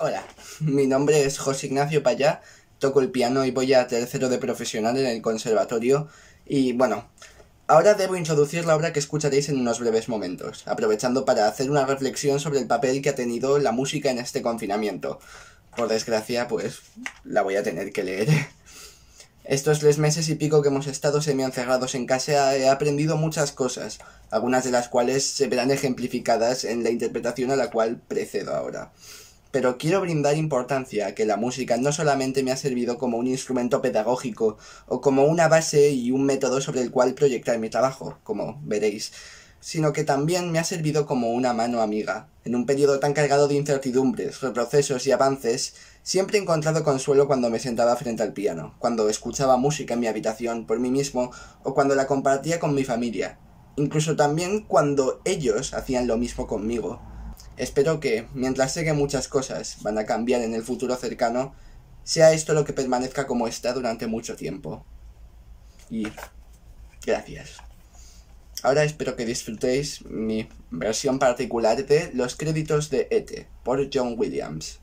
Hola, mi nombre es José Ignacio Payá, toco el piano y voy a tercero de profesional en el conservatorio y bueno, ahora debo introducir la obra que escucharéis en unos breves momentos, aprovechando para hacer una reflexión sobre el papel que ha tenido la música en este confinamiento. Por desgracia, pues la voy a tener que leer. Estos 3 meses y pico que hemos estado semi-encerrados en casa he aprendido muchas cosas, algunas de las cuales se verán ejemplificadas en la interpretación a la cual procedo ahora. Pero quiero brindar importancia a que la música no solamente me ha servido como un instrumento pedagógico o como una base y un método sobre el cual proyectar mi trabajo, como veréis, sino que también me ha servido como una mano amiga. En un periodo tan cargado de incertidumbres, retrocesos y avances, siempre he encontrado consuelo cuando me sentaba frente al piano, cuando escuchaba música en mi habitación por mí mismo o cuando la compartía con mi familia. Incluso también cuando ellos hacían lo mismo conmigo. Espero que, mientras sé que muchas cosas van a cambiar en el futuro cercano, sea esto lo que permanezca como está durante mucho tiempo. Y gracias. Ahora espero que disfrutéis mi versión particular de Los créditos de E.T. por John Williams.